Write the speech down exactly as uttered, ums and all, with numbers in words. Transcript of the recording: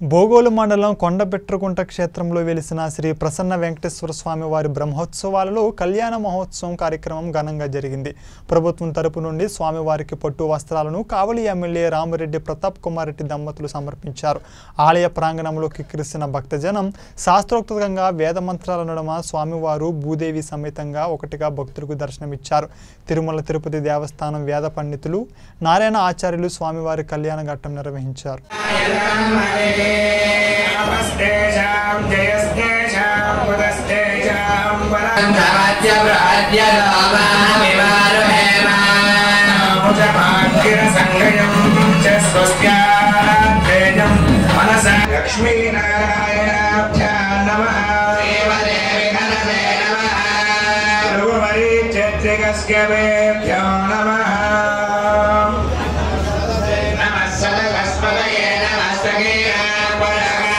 బోగోలు మండలం కొండబెట్రగుంట క్షేత్రంలో వెలిసిన శ్రీ ప్రసన్న వెంకటేశ్వర స్వామి వారి బ్రహ్మోత్సవాలలో కళ్యాణ మహోత్సవం కార్యక్రమం ఘనంగా జరిగింది. ప్రభుత్వం తరపు నుండి స్వామివారికి పట్టు వస్త్రాలను కావలి ఎమ్మెల్యే రామిరెడ్డి ప్రతాప్ కుమార్ రెడ్డి దంపతులు సమర్పించారు. ఆలయ ప్రాంగణంలో కిక్కిరిసిన భక్తజనం శాస్త్రోక్తంగా వేద మంత్రాల నడుమ స్వామివారు భూదేవి సమేతంగా ఒకటిగా భక్తులకు దర్శనమిచ్చారు. తిరుమల తిరుపతి దేవస్థానం వేద పండితులు నారాయణ ఆచార్యులు స్వామివారి కళ్యాణ ఘట్టం నిర్వహించారు. Namaste-jam, jayasne-jam, pudasne-jam, Namaste